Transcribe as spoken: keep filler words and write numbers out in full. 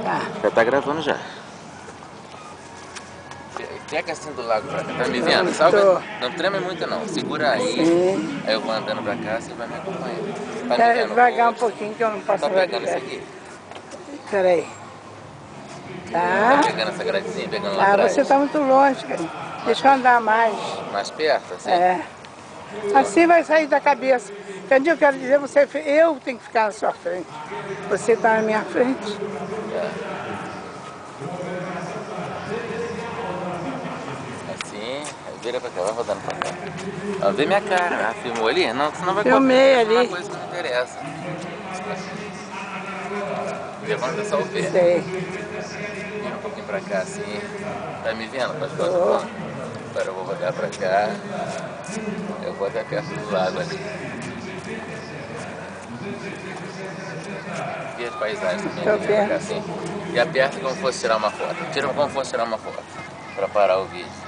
Tá. Já tá gravando já. Pega assim do lago pra cá, tá me vendo? Salve? Não treme muito não, segura aí. Sim. Aí eu vou andando pra cá, você vai me acompanhando. Tá me É, vendo? devagar um Pô? pouquinho que eu não posso Tá ver. pegando isso aqui? Peraí. Tá Tá. pegando essa gradezinha, pegando lá Ah, atrás? você tá muito longe, cara. Deixa eu andar mais. Mais perto, assim? É. Assim vai sair da cabeça. Entendeu? Eu quero dizer, você, eu tenho que ficar na sua frente. Você tá na minha frente. Assim, vira pra cá, vai rodando pra cá. Ó, vê minha cara, ah, filmou ali? Não, senão vai Filmei copiar, ali. uma coisa que não interessa. Levanta só o pé. Sei. Vira um pouquinho pra cá assim. Tá me vendo? Pode ficar Tô. filmando. Agora eu vou rodar pra cá. Eu vou até perto do lago ali. E as paisagens também, Tô vira pra cá vendo. assim. E aperta como se fosse tirar uma foto. Tira como se fosse tirar uma foto. Pra parar o vídeo.